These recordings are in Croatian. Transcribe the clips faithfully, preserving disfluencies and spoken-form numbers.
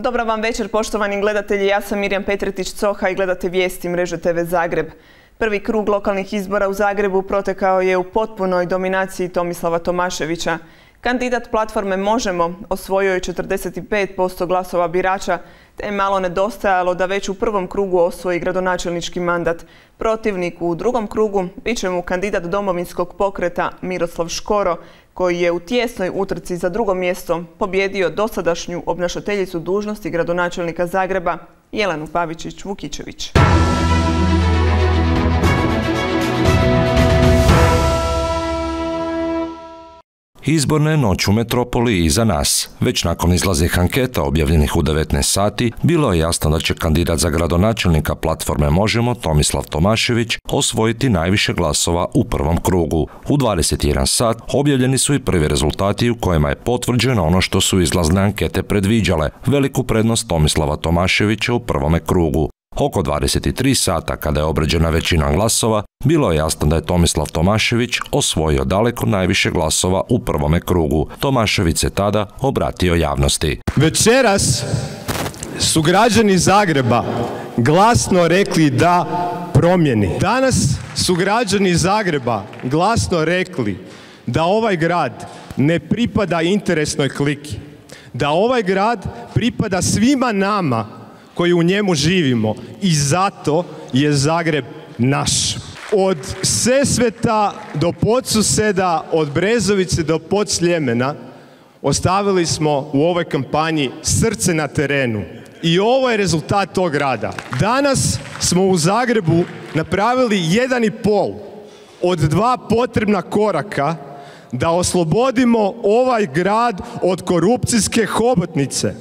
Dobar vam večer, poštovani gledatelji. Ja sam Mirjam Petretić-Coha i gledate vijesti mreže te ve Zagreb. Prvi krug lokalnih izbora u Zagrebu protekao je u potpunoj dominaciji Tomislava Tomaševića. Kandidat platforme Možemo osvojio je četrdeset pet posto glasova birača, te je malo nedostajalo da već u prvom krugu osvoji gradonačelnički mandat. Protivnik u drugom krugu bit će mu kandidat Domovinskog pokreta Miroslav Škoro, koji je u tijesnoj utrci za drugo mjesto pobjedio dosadašnju obnašateljicu dužnosti gradonačelnika Zagreba Jelenu Pavičić-Vukičević. Izborna je noć u metropoli iza nas. Već nakon izlaznih anketa objavljenih u devetnaest sati, bilo je jasno da će kandidat za gradonačelnika platforme Možemo, Tomislav Tomašević, osvojiti najviše glasova u prvom krugu. U dvadeset jedan sat objavljeni su i prvi rezultati u kojima je potvrđeno ono što su izlazne ankete predviđale, veliku prednost Tomislava Tomaševića u prvome krugu. Oko dvadeset tri sata, kada je obrađena većina glasova, bilo je jasno da je Tomislav Tomašević osvojio daleko najviše glasova u prvome krugu. Tomašević se tada obratio javnosti. Večeras su građani Zagreba glasno rekli da promjeni. Danas su građani Zagreba glasno rekli da ovaj grad ne pripada interesnoj kliki, da ovaj grad pripada svima nama koji u njemu živimo i zato je Zagreb naš. Od Sesveta do Podsuseda, od Brezovice do Podsljemena ostavili smo u ovoj kampanji srce na terenu. I ovo je rezultat tog rada. Danas smo u Zagrebu napravili jedan i pol od dva potrebna koraka da oslobodimo ovaj grad od korupcijske hobotnice.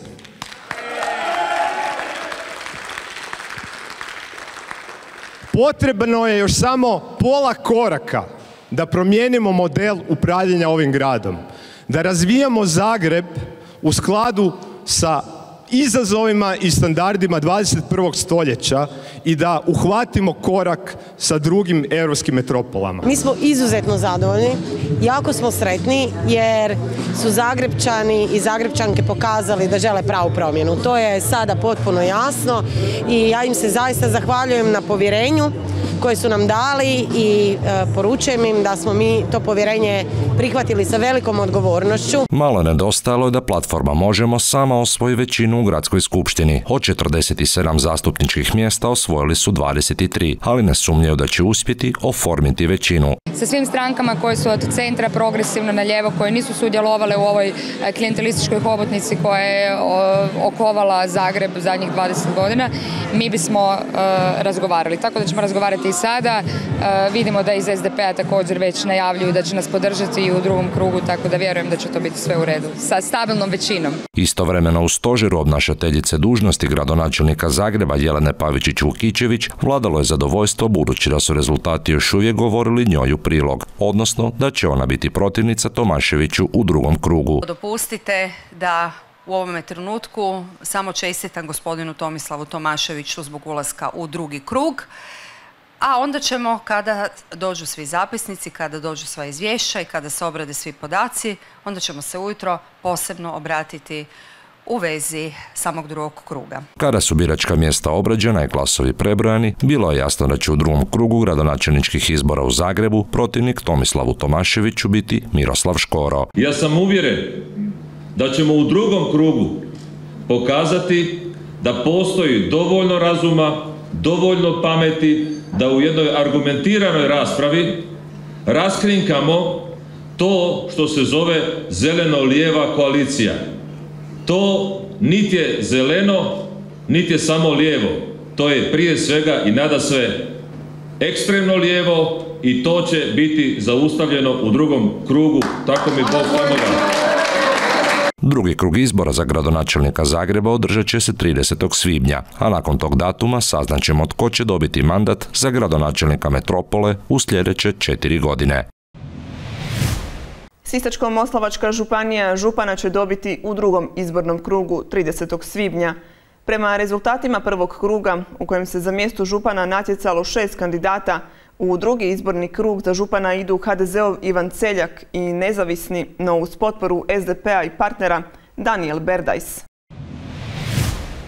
Potrebno je još samo pola koraka da promijenimo model upravljanja ovim gradom, da razvijamo Zagreb u skladu sa izazovima i standardima dvadeset prvog stoljeća i da uhvatimo korak sa drugim europskim metropolama. Mi smo izuzetno zadovoljni, jako smo sretni jer su Zagrebčani i Zagrebčanke pokazali da žele pravu promjenu. To je sada potpuno jasno i ja im se zaista zahvaljujem na povjerenju koje su nam dali i e, poručujem im da smo mi to povjerenje prihvatili sa velikom odgovornošću. Malo nedostajalo je da platforma Možemo sama osvoji većinu u gradskoj skupštini. Od četrdeset sedam zastupničkih mjesta osvojili su dvadeset tri, ali ne sumnjaju da će uspjeti oformiti većinu. Sa svim strankama koje su od centra progresivno na lijevo, koje nisu sudjelovale u ovoj klijentelističkoj hobotnici koja je okovala Zagreb zadnjih dvadeset godina, mi bismo uh, razgovarali. Tako da ćemo razgovarati i sada. Uh, vidimo da iz es de pe a također već najavljuju da će nas podržati i u drugom krugu, tako da vjerujem da će to biti sve u redu. Sa stabilnom većinom. Istovremeno u stožeru obnašateljice dužnosti gradonačelnika Zagreba Jelene Pavičić-Vukičević vladalo je zadovoljstvo budući da su rezultati još uvijek govorili njoj u prilog, odnosno da će ona biti protivnica Tomaševiću u drugom krugu. Dopustite da u ovome trenutku samo čestitam gospodinu Tomislavu Tomaševiću zbog ulaska u drugi krug, a onda ćemo, kada dođu svi zapisnici, kada dođu sva izvješća i kada se obrade svi podaci, onda ćemo se ujutro posebno obratiti u vezi samog drugog kruga. Kada su biračka mjesta obrađena i glasovi prebrojani, bilo je jasno da će u drugom krugu gradonačelničkih izbora u Zagrebu protivnik Tomislavu Tomaševiću biti Miroslav Škoro. Ja sam uvjeren da ćemo u drugom krugu pokazati da postoji dovoljno razuma, dovoljno pameti, da u jednoj argumentiranoj raspravi raskrinkamo to što se zove zeleno-lijeva koalicija. To niti je zeleno, niti je samo lijevo. To je prije svega i nadasve ekstremno lijevo i to će biti zaustavljeno u drugom krugu. Tako mi Bog pomoga. Drugi krug izbora za gradonačelnika Zagreba održat će se tridesetog svibnja, a nakon tog datuma saznaćemo tko će dobiti mandat za gradonačelnika metropole u sljedeće četiri godine. Sisačko-moslavačka županija župana će dobiti u drugom izbornom krugu tridesetog svibnja. Prema rezultatima prvog kruga, u kojem se za mjesto župana natjecalo šest kandidata, u drugi izborni krug za župana idu ha de zeov Ivan Celjak i nezavisni, no uz potporu es de pe a i partnera Danijel Berdajs.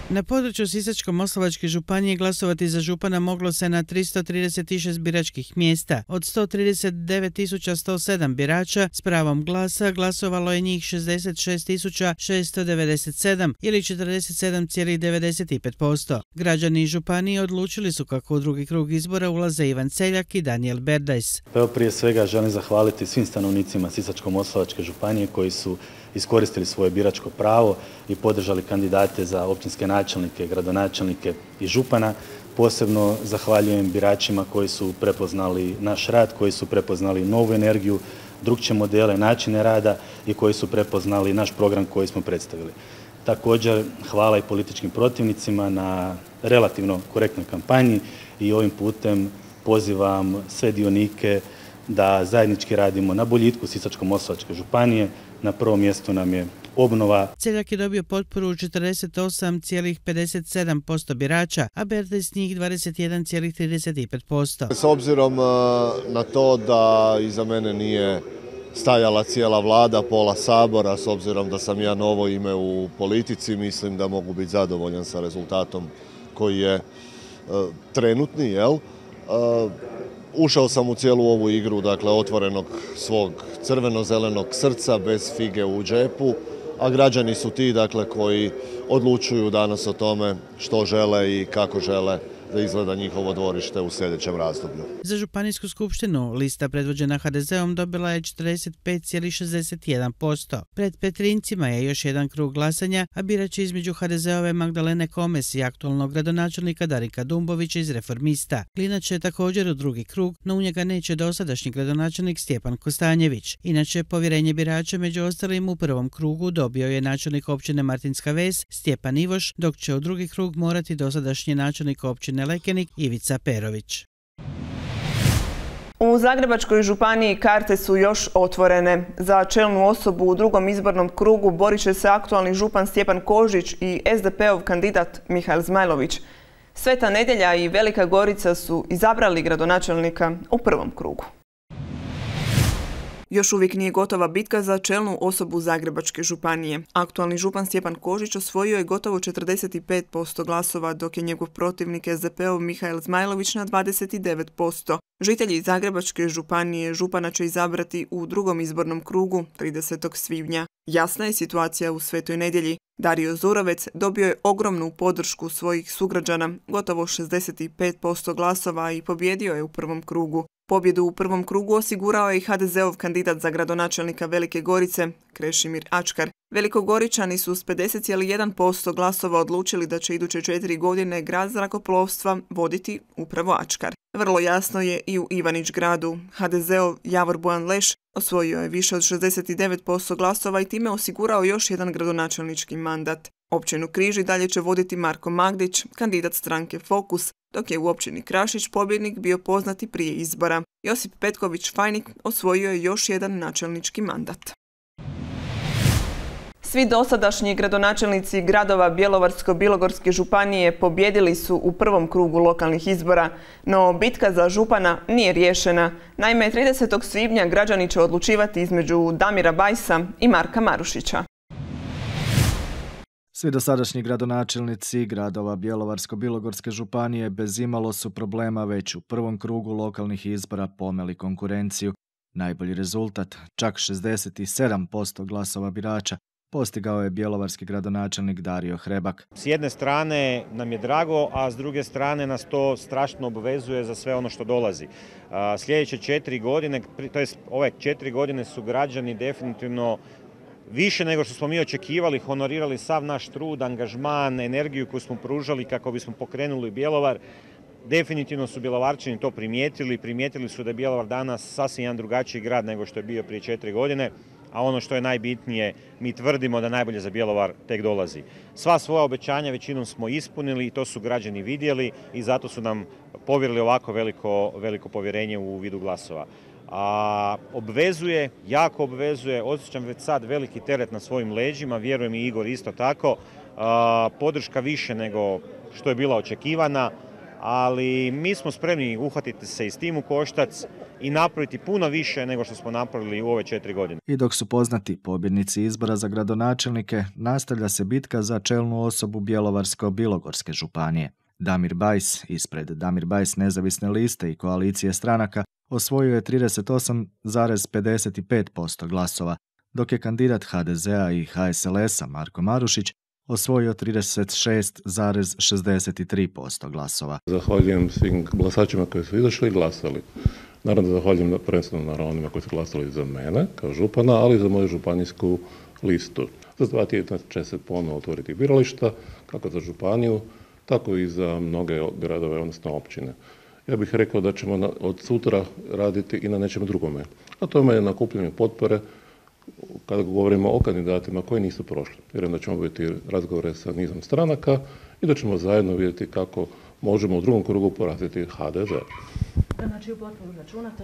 Na području Sisačko-moslavačke županije glasovati za župana moglo se na tristo trideset šest biračkih mjesta. Od sto trideset devet tisuća sto sedam birača s pravom glasa glasovalo je njih šezdeset šest tisuća šesto devedeset sedam ili četrdeset sedam zarez devedeset pet posto. Građani županije odlučili su kako u drugi krug izbora ulaze Ivan Celjak i Daniel Berdajs. Evo, prije svega želim zahvaliti svim stanovnicima Sisačko-moslavačke županije koji su iskoristili svoje biračko pravo i podržali kandidate za općinske načelnike, gradonačelnike i župana. Posebno zahvaljujem biračima koji su prepoznali naš rad, koji su prepoznali novu energiju, drukčije modele, načine rada i koji su prepoznali naš program koji smo predstavili. Također hvala i političkim protivnicima na relativno korektnoj kampanji i ovim putem pozivam sve dionike da zajednički radimo na boljitku Sisačko-moslavačke županije. Na prvom mjestu nam je obnova. Celjak je dobio potporu četrdeset osam zarez pedeset sedam posto birača, a Berdajs njih dvadeset jedan zarez trideset pet posto. S obzirom na to da iza mene nije stajala cijela vlada, pola sabora, s obzirom da sam ja novo ime u politici, mislim da mogu biti zadovoljan sa rezultatom koji je uh, trenutni, jel? Uh, ušao sam u cijelu ovu igru, dakle, otvorenog svog crveno-zelenog srca, bez fige u džepu, a građani su ti, dakle, koji odlučuju danas o tome što žele i kako žele da izgleda njihovo dvorište u sljedećem razdoblju. Za županijsku skupštinu lista predvođena ha de zeom dobila je četrdeset pet zarez šezdeset jedan posto. Pred Petrincima je još jedan krug glasanja, a birači između ha de zeove Magdalene Komes i aktualnog gradonačelnika Darika Dumbovića iz Reformista. Klinac će također u drugi krug, no u njega neće dosadašnji gradonačelnik Stjepan Kostanjević. Inače, povjerenje birača među ostalim u prvom krugu dobio je načelnik općine Martinska Ves Stjepan Ivoš, dok će u drugi krug morati dosadašnji načelnik općine Lekenik Ivica Perović. U Zagrebačkoj županiji karte su još otvorene. Za čelnu osobu u drugom izbornom krugu borit će se aktualni župan Stjepan Kožić i es de pe ov kandidat Mihael Zmajlović. Sveta Nedjelja i Velika Gorica su izabrali gradonačelnika u prvom krugu. Još uvijek nije gotova bitka za čelnu osobu Zagrebačke županije. Aktualni župan Stjepan Kožić osvojio je gotovo četrdeset pet posto glasova, dok je njegov protivnik es de pe ov Mihael Zmajlović na dvadeset devet posto. Žitelji Zagrebačke županije župana će izabrati u drugom izbornom krugu tridesetog svibnja. Jasna je situacija u Svetoj Nedjelji. Dario Zurovec dobio je ogromnu podršku svojih sugrađana, gotovo šezdeset pet posto glasova, i pobjedio je u prvom krugu. Pobjedu u prvom krugu osigurao je i ha de zeov kandidat za gradonačelnika Velike Gorice, Krešimir Ačkar. Velikogoričani su s pedeset zarez jedan posto glasova odlučili da će iduće četiri godine grad zrakoplovstva voditi upravo Ačkar. Vrlo jasno je i u Ivanić gradu. ha de zeov Javor Bojan Leš osvojio je više od šezdeset devet posto glasova i time osigurao još jedan gradonačelnički mandat. Općinu Križ dalje će voditi Marko Magdić, kandidat stranke Fokus, dok je u općini Krašić pobjednik bio poznati prije izbora. Josip Petković-Fajnik osvojio je još jedan načelnički mandat. Svi dosadašnji gradonačelnici gradova Bjelovarsko-bilogorske županije pobjedili su u prvom krugu lokalnih izbora, no bitka za župana nije riješena. Naime, tridesetog svibnja građani će odlučivati između Damira Bajsa i Marka Marušića. Svi dosadašnji gradonačelnici gradova Bjelovarsko-bilogorske županije bez imalo su problema već u prvom krugu lokalnih izbora pomeli konkurenciju. Najbolji rezultat, čak šezdeset sedam posto glasova birača, postigao je bjelovarski gradonačelnik Dario Hrebak. S jedne strane nam je drago, a s druge strane nas to strašno obvezuje za sve ono što dolazi. Sljedeće četiri godine, to jest ove četiri godine su građani definitivno više nego što smo mi očekivali, honorirali sav naš trud, angažman, energiju koju smo pružali kako bismo pokrenuli Bjelovar. Definitivno su Bjelovarčani to primijetili. Primijetili su da je Bjelovar danas sasvim jedan drugačiji grad nego što je bio prije četiri godine. A ono što je najbitnije, mi tvrdimo da najbolje za Bjelovar tek dolazi. Sva svoja obećanja većinom smo ispunili i to su građani vidjeli i zato su nam povjerili ovako veliko, veliko povjerenje u vidu glasova. A obvezuje, jako obvezuje, osjećam već sad veliki teret na svojim leđima, vjerujem i Igor isto tako, a, podrška više nego što je bila očekivana. ali mi smo spremni uhvatiti se i s tim u koštac i napraviti puno više nego što smo napravili u ove četiri godine. I dok su poznati pobjednici izbora za gradonačelnike, nastavlja se bitka za čelnu osobu Bjelovarsko-bilogorske županije. Damir Bajs, ispred Damir Bajs nezavisne liste i koalicije stranaka, osvojio je trideset osam zarez pedeset pet posto glasova, dok je kandidat ha de zea i ha es el esa Marko Marušić osvojio trideset šest zarez šezdeset tri posto glasova. Zahvaljujem svim glasačima koji su izašli i glasali. Naravno da zahvaljujem prvenstveno naravno onima koji su glasali za mene kao župana, ali i za moju županijsku listu. Za dva tjedna će se ponovno otvoriti birališta, kako za županiju, tako i za mnoge gradove, odnosno općine. Ja bih rekao da ćemo od sutra raditi i na nečem drugome. A to je nakupljenje potpore kada govorimo o kandidatima koji nisu prošli. Vjerujem da ćemo biti razgovore sa nizom stranaka i da ćemo zajedno vidjeti kako možemo u drugom krugu poraziti ha de ze. Znači u potpunu računate?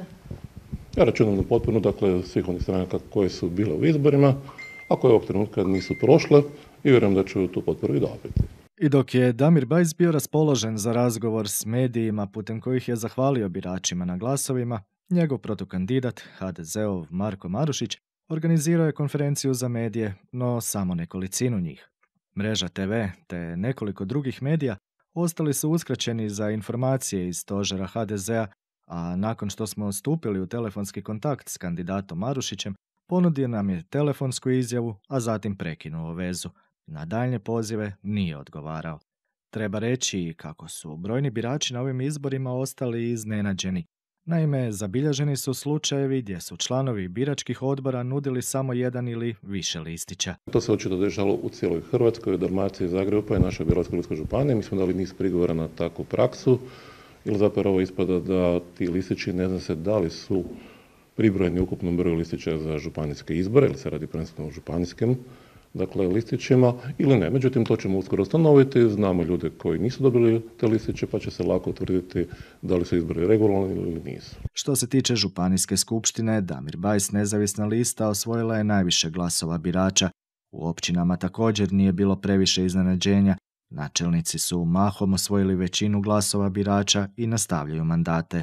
Ja računam na potpunu, dakle, svih onih stranaka koje su bile u izborima, a koje ovog trenutka nisu prošle i vjerujem da ću tu potporu i dobiti. I dok je Damir Bajs bio raspoložen za razgovor s medijima putem kojih je zahvalio biračima na glasovima, njegov protukandidat, ha de zeov Marko Marušić, organizirao je konferenciju za medije, no samo nekolicinu njih. Mreža te ve te nekoliko drugih medija ostali su uskraćeni za informacije iz stožera ha de zea, a nakon što smo stupili u telefonski kontakt s kandidatom Marušićem, ponudio nam je telefonsku izjavu, a zatim prekinuo vezu. Na daljnje pozive nije odgovarao. Treba reći kako su brojni birači na ovim izborima ostali iznenađeni. Naime, zabilježeni su slučajevi gdje su članovi biračkih odbora nudili samo jedan ili više listića. To se očito dešalo u cijeloj Hrvatskoj, Dalmaciji, Zagrebu pa i našoj Bjelovarsko-bilogorskoj županiji. Mi smo dali niz prigovora na takvu praksu, ili zapravo ispada da ti listići ne zna se da li su pribrojeni ukupnom broju listića za županijske izbore, ili se radi prvenstveno o županijskim dakle, listićima ili ne. Međutim, to ćemo uskoro ustanoviti. Znamo ljude koji nisu dobili te listiće, pa će se lako utvrditi da li su izbori regularni ili nisu. Što se tiče županijske skupštine, Damir Bajs nezavisna lista osvojila je najviše glasova birača. U općinama također nije bilo previše iznenađenja. Načelnici su mahom osvojili većinu glasova birača i nastavljaju mandate.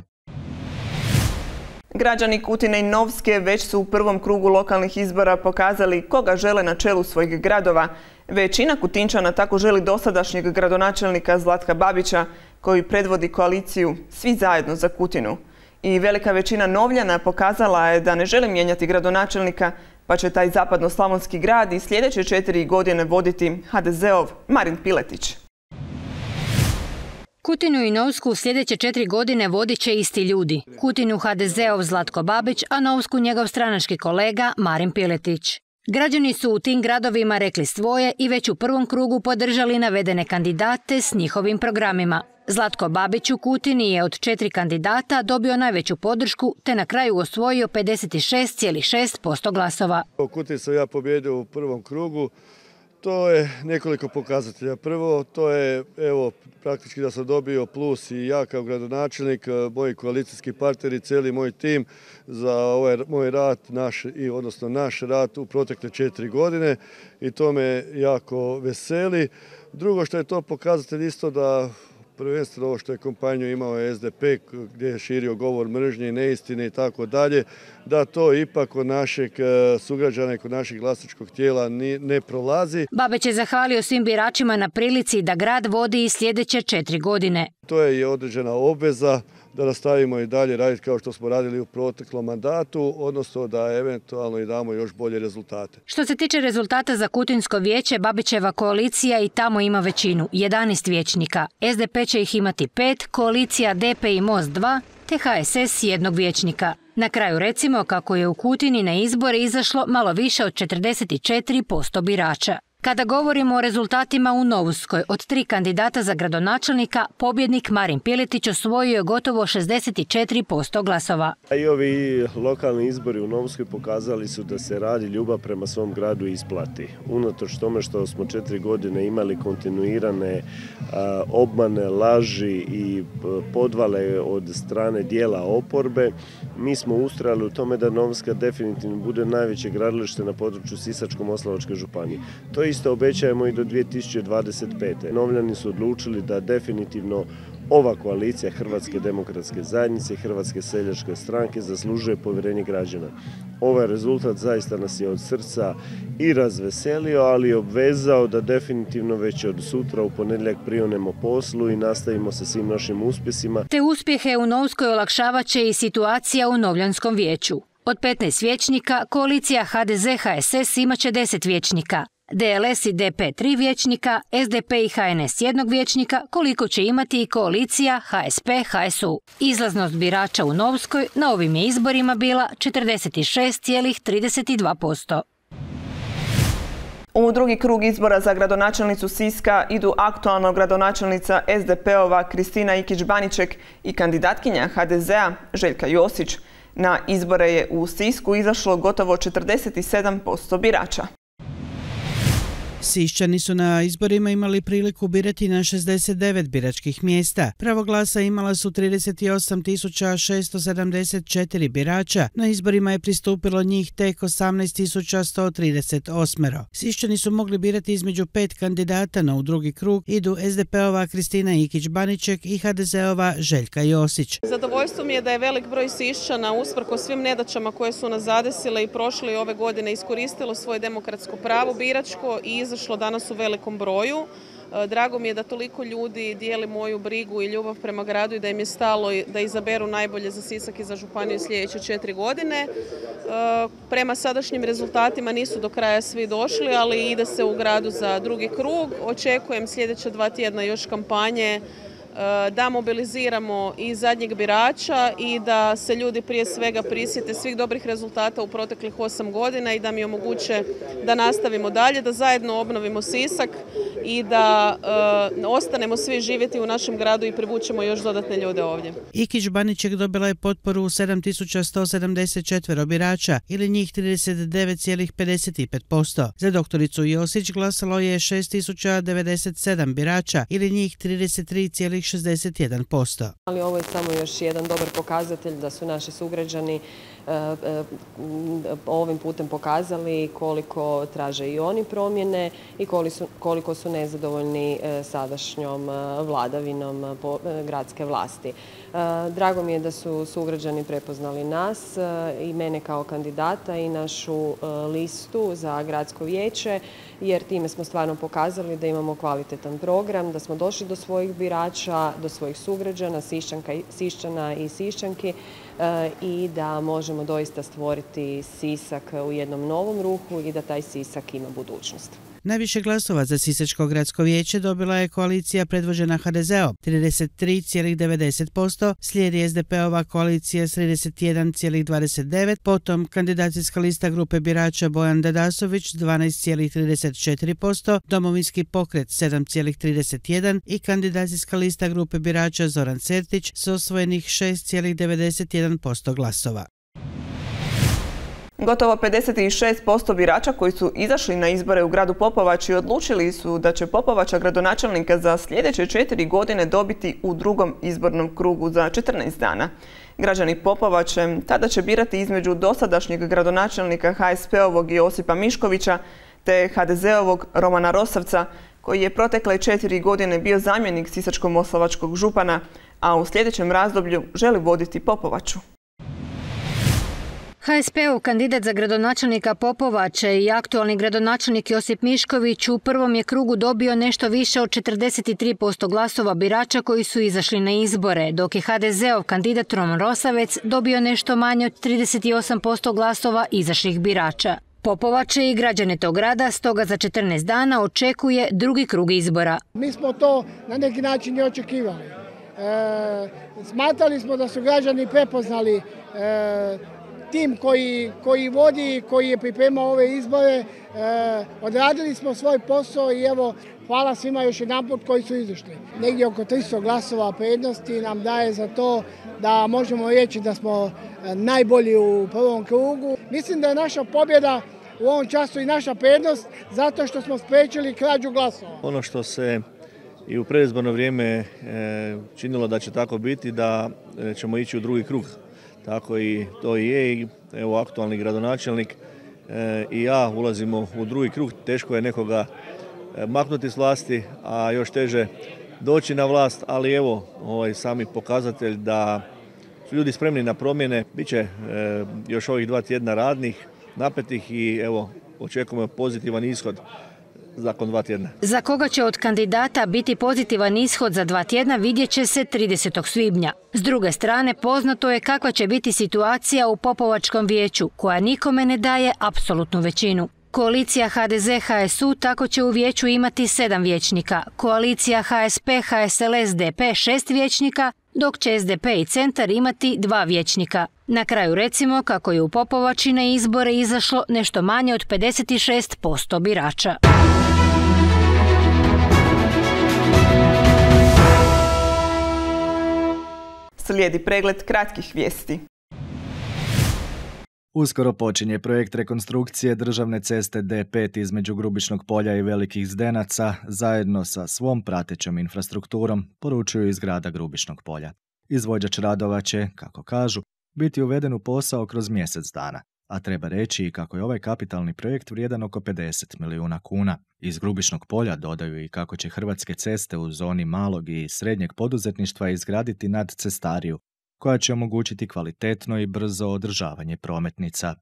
Građani Kutine i Novske već su u prvom krugu lokalnih izbora pokazali koga žele na čelu svojih gradova. Većina Kutinčana tako želi dosadašnjeg gradonačelnika Zlatka Babića, koji predvodi koaliciju Svi zajedno za Kutinu. I velika većina Novljana pokazala je da ne žele mijenjati gradonačelnika, pa će taj zapadnoslavonski grad i sljedeće četiri godine voditi ha de zeov Marin Piletić. Kutinu i Novsku u sljedeće četiri godine vodit će isti ljudi. Kutinu ha de zeov Zlatko Babić, a Novsku njegov stranački kolega Marin Piletić. Građani su u tim gradovima rekli svoje i već u prvom krugu podržali navedene kandidate s njihovim programima. Zlatko Babić u Kutini je od četiri kandidata dobio najveću podršku te na kraju osvojio pedeset šest zarez šest posto glasova. U Kutini sam ja pobjedio u prvom krugu. To je nekoliko pokazatelja. Prvo, to je evo praktički da sam dobio plus i ja kao gradonačelnik, moji koalicijski partneri, cijeli moj tim za ovaj moj rad, naš, i odnosno naš rad u protekle četiri godine i to me jako veseli. Drugo što je to pokazatelj isto da prvenstveno ovo što je kampanju imao es de pe gdje je širio govor mržnje i neistine i tako dalje, da to ipak kod našeg sugrađana i kod našeg glasačkog tijela ne prolazi. Babić je zahvalio svim biračima na prilici da grad vodi i sljedeće četiri godine. To je i određena obveza da nastavimo i dalje raditi kao što smo radili u proteklom mandatu, odnosno da eventualno i damo još bolje rezultate. Što se tiče rezultata za Kutinsko vijeće, Babićeva koalicija i tamo ima većinu, jedanaest vijećnika. es de pe će ih imati pet, koalicija de pe i most dva, te ha es es jednog vijećnika. Na kraju recimo kako je u Kutini na izbore izašlo malo više od četrdeset četiri posto birača. Kada govorimo o rezultatima u Novskoj, od tri kandidata za gradonačelnika, pobjednik Marin Piletić osvojio je gotovo šezdeset četiri posto glasova. I ovi lokalni izbori u Novskoj pokazali su da se radi ljubav prema svom gradu isplati. Unatoč tome što smo četiri godine imali kontinuirane a, obmane, laži i podvale od strane dijela oporbe, mi smo ustrajali u tome da Novska definitivno bude najveće gradilište na području Sisačko-moslavačke županije. To je isto obećajemo i do dvije tisuće dvadeset pete. Novljani su odlučili da definitivno ova koalicija Hrvatske demokratske zajednice i Hrvatske seljačke stranke zaslužuje povjerenje građana. Ovaj rezultat zaista nas je od srca i razveselio, ali i obvezao da definitivno već od sutra u ponedjeljak prionemo poslu i nastavimo sa svim našim uspjesima. Te uspjehe u Novskoj olakšavat će i situacija u Novljanskom vijeću. Od petnaest vijećnika, koalicija H D Z H S S imaće deset vijećnika, D L S i D P tri vijećnika, S D P i H N S jednog vijećnika, koliko će imati i koalicija H S P H S U. Izlaznost birača u Novskoj na ovim je izborima bila četrdeset šest zarez trideset dva posto. U drugi krug izbora za gradonačelnicu Siska idu aktualna gradonačelnica S D P-ova Kristina Ikić-Baniček i kandidatkinja H D Z-a Željka Josić. Na izbore je u Sisku izašlo gotovo četrdeset sedam posto birača. Siščani su na izborima imali priliku birati na šezdeset devet biračkih mjesta. Pravo glasa imala su trideset osam tisuća šesto sedamdeset četiri birača. Na izborima je pristupilo njih tek osamnaest tisuća sto trideset osam. Siščani su mogli birati između pet kandidata, no u drugi krug idu S D P-ova Kristina Ikić-Baniček i H D Z-ova Željka Josić. Zadovoljstvo mi je da je velik broj Siščana, usprkos svim nedaćama koje su nas zadesile i prošle ove godine, iskoristilo svoje demokratsko pravo biračko i izašlo danas u velikom broju. Drago mi je da toliko ljudi dijeli moju brigu i ljubav prema gradu i da im je stalo da izaberu najbolje za Sisak i za županiju sljedeće četiri godine. Prema sadašnjim rezultatima nisu do kraja svi došli, ali ide se u gradu za drugi krug. Očekujem sljedeća dva tjedna još kampanje da mobiliziramo i zadnjeg birača i da se ljudi prije svega prisjete svih dobrih rezultata u proteklih osam godina i da mi omoguće da nastavimo dalje, da zajedno obnovimo Sisak i da e, ostanemo svi živjeti u našem gradu i privučemo još dodatne ljude ovdje. Ikić-Baniček dobila je potporu sedam tisuća sto sedamdeset četiri birača ili njih trideset devet zarez pedeset pet posto. Za doktoricu Josić glasalo je šest tisuća devedeset sedam birača ili njih trideset tri zarez šezdeset jedan posto. Ali ovo je samo još jedan dobar pokazatelj da su naši sugrađani ovim putem pokazali koliko traže i oni promjene i koliko su nezadovoljni sadašnjom vladavinom gradske vlasti. Drago mi je da su sugrađani prepoznali nas i mene kao kandidata i našu listu za gradsko vijeće, jer time smo stvarno pokazali da imamo kvalitetan program, da smo došli do svojih birača, do svojih sugrađana, Siščana i Siščanki i da možemo doista stvoriti Sisak u jednom novom ruhu i da taj Sisak ima budućnost. Najviše glasova za Sisačko gradsko vijeće dobila je koalicija predvođena H D Z-om trideset tri zarez devedeset posto, slijedi S D P-ova koalicija s trideset jedan zarez dvadeset devet, potom kandidacijska lista grupe birača Bojan Dedasović dvanaest zarez trideset četiri posto, Domovinski pokret sedam zarez trideset jedan i kandidacijska lista grupe birača Zoran Sertić s osvojenih šest zarez devedeset jedan posto glasova. Gotovo pedeset šest posto birača koji su izašli na izbore u gradu Popovači odlučili su da će Popovača gradonačelnika za sljedeće četiri godine dobiti u drugom izbornom krugu za četrnaest dana. Građani Popovače tada će birati između dosadašnjeg gradonačelnika H S P-ovog Josipa Miškovića te H D Z-ovog Romana Rosavca, koji je protekle četiri godine bio zamjenik sisačko-moslavačkog župana, a u sljedećem razdoblju želi voditi Popovaču. H S P-ov kandidat za gradonačelnika Popovače i aktualni gradonačelnik Josip Mišković u prvom je krugu dobio nešto više od četrdeset tri posto glasova birača koji su izašli na izbore, dok je H D Z-ov kandidat Roman Rosavec dobio nešto manje od trideset osam posto glasova izašlih birača. Popovače i građane tog grada stoga za četrnaest dana očekuje drugi krug izbora. Mi smo to na neki način i očekivali. E, smatrali smo da su građani prepoznali e, tim koji, koji vodi, koji je pripremao ove izbore, e, odradili smo svoj posao i evo, hvala svima još jedanput koji su izašli. Negdje oko tristo glasova prednosti nam daje za to da možemo reći da smo najbolji u prvom krugu. Mislim da je naša pobjeda u ovom času i naša prednost zato što smo spriječili krađu glasova. Ono što se i u predizborno vrijeme e, činilo da će tako biti, da e, ćemo ići u drugi krug. Tako i to i je i evo aktualni gradonačelnik e, i ja ulazimo u drugi krug. Teško je nekoga maknuti s vlasti, a još teže doći na vlast, ali evo ovaj sami pokazatelj da su ljudi spremni na promjene. Biće e, još ovih dva tjedna radnih, napetih i evo očekujemo pozitivan ishod nakon dva tjedna. Za koga će od kandidata biti pozitivan ishod za dva tjedna vidjet će se tridesetog svibnja. S druge strane, poznato je kakva će biti situacija u Popovačkom vijeću, koja nikome ne daje apsolutnu većinu. Koalicija ha de ze ha es u tako će u vijeću imati sedam vijećnika, koalicija ha es pe ha es el es de pe šest vijećnika, dok će es de pe i Centar imati dva vijećnika. Na kraju recimo kako je u Popovači na izbore izašlo nešto manje od pedeset šest posto birača. Slijedi pregled kratkih vijesti. Uskoro počinje projekt rekonstrukcije državne ceste de pet između Grubišnog polja i Velikih Zdenaca zajedno sa svom pratećom infrastrukturom, poručuju iz grada Grubišnog polja. Izvođač radova će, kako kažu, biti uveden u posao kroz mjesec dana, a treba reći i kako je ovaj kapitalni projekt vrijedan oko pedeset milijuna kuna. Iz Grubišnog polja dodaju i kako će Hrvatske ceste u zoni malog i srednjeg poduzetništva izgraditi nadcestariju, koja će omogućiti kvalitetno i brzo održavanje prometnica.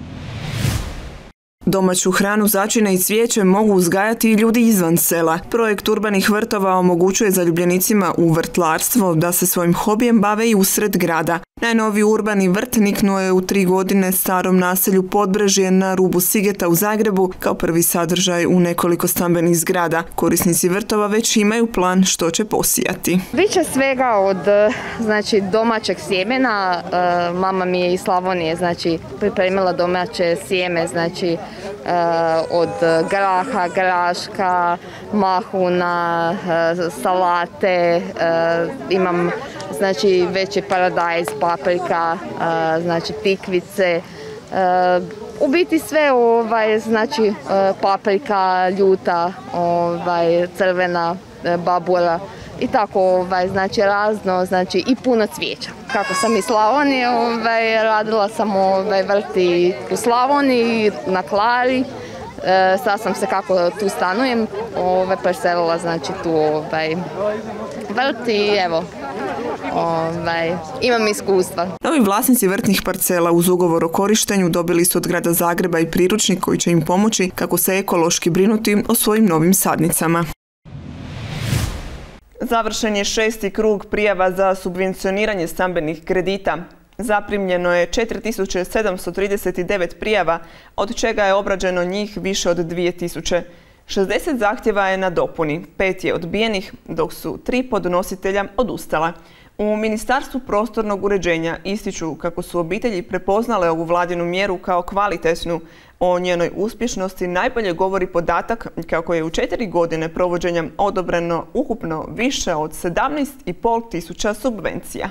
Domaću hranu, začine i cvijeće mogu uzgajati i ljudi izvan sela. Projekt urbanih vrtova omogućuje zaljubljenicima u vrtlarstvo da se svojim hobijem bave i usred grada. Najnoviji urbani vrt niknuo je u tri godine starom naselju Podbrežje na rubu Sigeta u Zagrebu kao prvi sadržaj u nekoliko stambenih zgrada. Korisnici vrtova već imaju plan što će posijati. Biće svega od znači, domaćeg sjemena. Mama mi je iz Slavonije znači, pripremila domaće sjeme, znači od graha, graška, mahuna, salate, imam znači veći paradajz, paprika, znači tikvice, u biti sve ovaj, znači paprika, ljuta, ovaj, crvena, babura i tako ovaj, znači razno, znači i puno cvijeća. Kako sam iz Slavonije, ovaj, radila sam ovaj, vrti u Slavoniji, na Klari. E, sad sam se kako tu stanujem, ovaj, preselila znači tu ovaj, vrt i evo, ovaj, imam iskustva. Novi vlasnici vrtnih parcela uz ugovor o korištenju dobili su od grada Zagreba i priručnik koji će im pomoći kako se ekološki brinuti o svojim novim sadnicama. Završen je šesti krug prijava za subvencioniranje stambenih kredita. Zaprimljeno je četiri tisuće sedamsto trideset devet prijava, od čega je obrađeno njih više od dvije tisuće. šezdeset zahtjeva je na dopuni, pet je odbijenih, dok su tri podnositelja odustala. U Ministarstvu prostornog uređenja ističu kako su obitelji prepoznale ovu vladinu mjeru kao kvalitetnu. O njenoj uspješnosti najbolje govori podatak kako je u četiri godine provođenja odobreno ukupno više od sedamnaest i pol tisuća subvencija.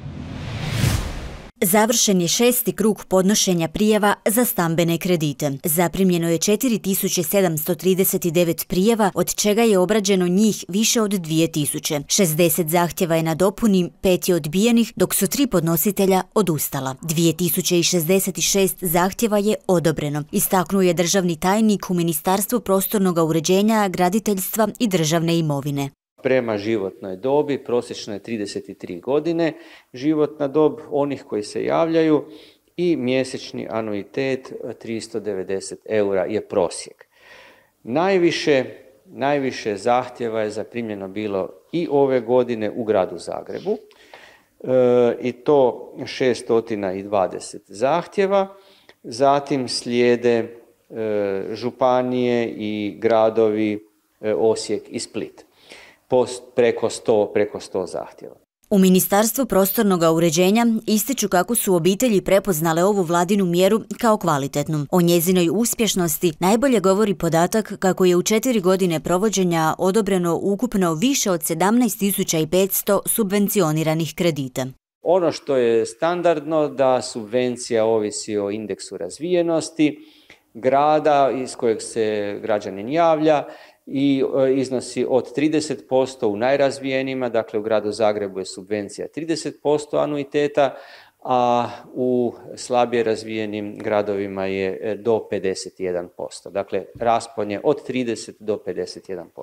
Završen je šesti krug podnošenja prijava za stambene kredite. Zaprimljeno je četiri tisuće sedamsto trideset devet prijava, od čega je obrađeno njih više od dvije tisuće. šezdeset zahtjeva je na dopuni, pet je odbijenih, dok su tri podnositelja odustala. dvije tisuće šezdeset šest zahtjeva je odobreno, istaknuo je državni tajnik u Ministarstvu prostornog uređenja, graditeljstva i državne imovine. Prema životnoj dobi, prosječno je trideset tri godine, životna dob onih koji se javljaju i mjesečni anuitet tristo devedeset eura je prosjek. Najviše, najviše zahtjeva je zaprimljeno bilo i ove godine u gradu Zagrebu e, i to šesto dvadeset zahtjeva, zatim slijede e, županije i gradovi e, Osijek i Split. Post, preko sto, preko sto zahtjeva. U Ministarstvu prostornog uređenja ističu kako su obitelji prepoznale ovu vladinu mjeru kao kvalitetnu. O njezinoj uspješnosti najbolje govori podatak kako je u četiri godine provođenja odobreno ukupno više od sedamnaest tisuća petsto subvencioniranih kredita. Ono što je standardno da subvencija ovisi o indeksu razvijenosti grada iz kojeg se građanin javlja i iznosi od trideset posto u najrazvijenijima, dakle u gradu Zagrebu je subvencija trideset posto anuiteta, a u slabije razvijenim gradovima je do pedeset jedan posto. Dakle, raspon je od trideset do pedeset jedan posto.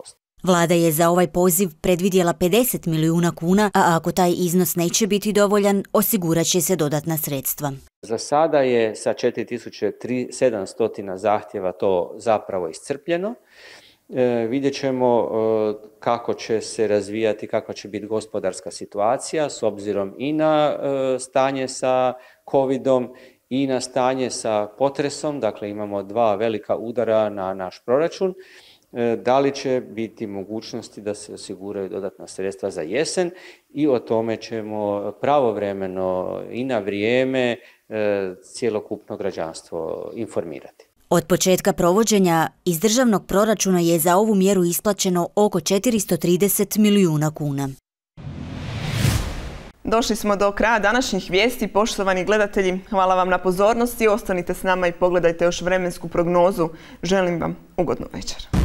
Vlada je za ovaj poziv predvidjela pedeset milijuna kuna, a ako taj iznos neće biti dovoljan, osigurat će se dodatna sredstva. Za sada je sa četiri tisuće sedamsto zahtjeva to zapravo iscrpljeno. E, vidjet ćemo e, kako će se razvijati, kakva će biti gospodarska situacija s obzirom i na e, stanje sa covidom i na stanje sa potresom. Dakle, imamo dva velika udara na naš proračun. E, da li će biti mogućnosti da se osiguraju dodatna sredstva za jesen i o tome ćemo pravovremeno i na vrijeme e, cjelokupno građanstvo informirati. Od početka provođenja iz državnog proračuna je za ovu mjeru isplaćeno oko četiristo trideset milijuna kuna. Došli smo do kraja današnjih vijesti, poštovani gledatelji. Hvala vam na pozornosti, ostanite s nama i pogledajte još vremensku prognozu. Želim vam ugodnu večer.